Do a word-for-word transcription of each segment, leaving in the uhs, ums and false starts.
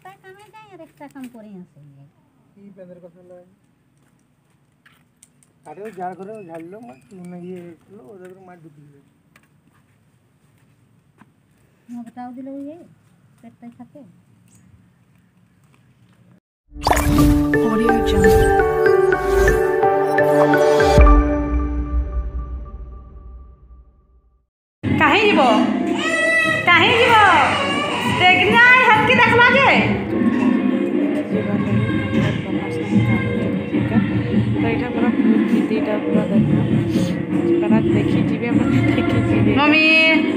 একটা কামে যাই আর একটা কাম করে আসে কি পেঁদের কথা লাগে আরে ও ঝাড় করে ঝাড়লো মাছ মানে ইয়ে করলো ওদের মাছ ঢুকে গেল মগটাও দিলে ওই পেটটাই থাকে Audio Jungle. কাহি যাব কাহি যাব দেখনাই হাতকে দেখলা যে तो यहाँ पूरा दीटा पूरा देखना देखी जी देखी जी मम्मी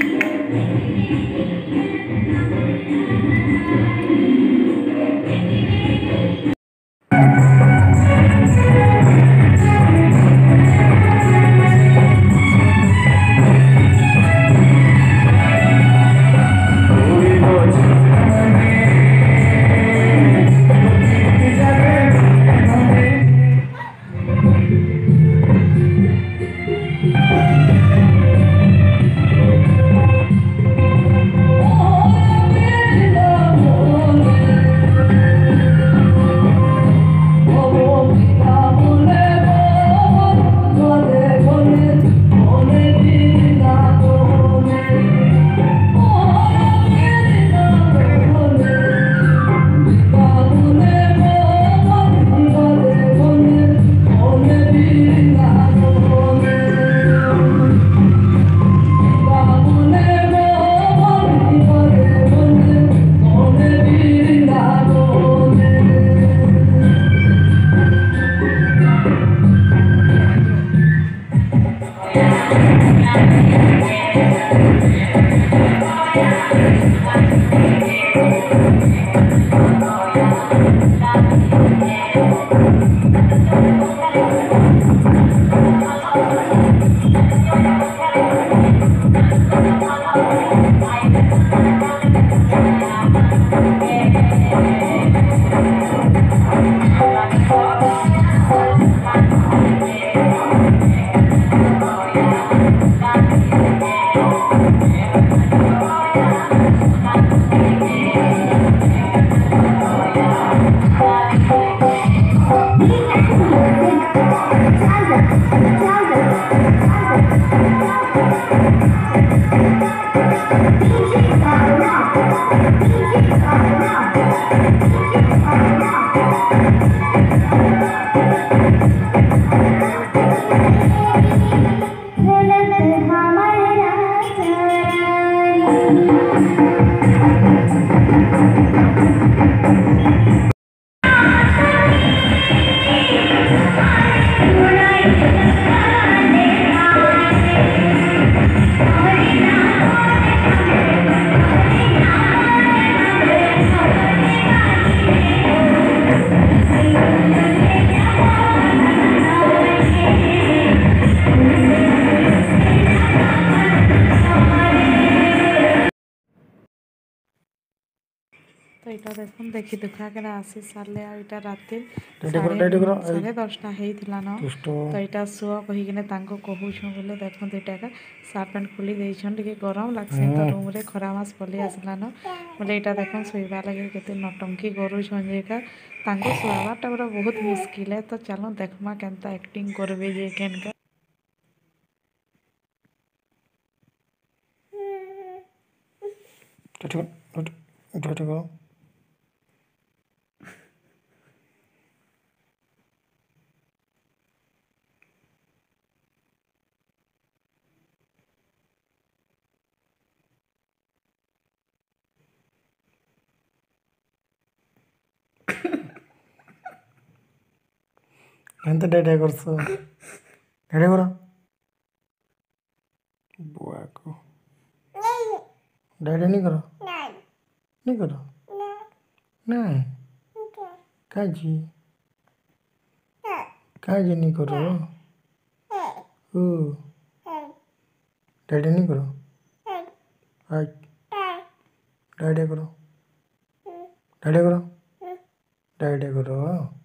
तो यहाँ देखो देखी दुखा के आसी सारे आईटा रात साढ़े दसटा होता न तो यहाँ शुआ कहीकिने कहूँ बोले देखो यहाँ सार्ट पैंट खोली देते गरम लगसी तो रूम रे खरा मास पलि आसला न बोले यहाँ देख शोवा लगे के नटंकी करूछन जेका शुआबाटा पूरा बहुत मुस्किल है तो चलो देखमा केनता एक्टिंग करबे जे केनका ఎంత డేటా করছো ডেটা করো बुआ को डैडी नहीं करो नहीं करो नहीं काजी काजी नहीं करो ओ डैडी नहीं करो आज डैडी करो डैडी करो डैडी करो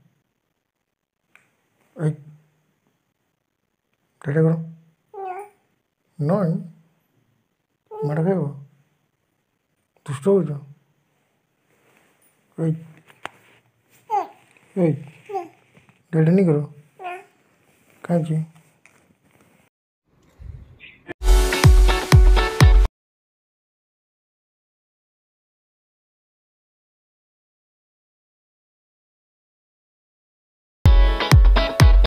डैडी करो नहीं मार खाइब दुष्ट हो ओए ओए डेढ़ नहीं करो कहाँ जी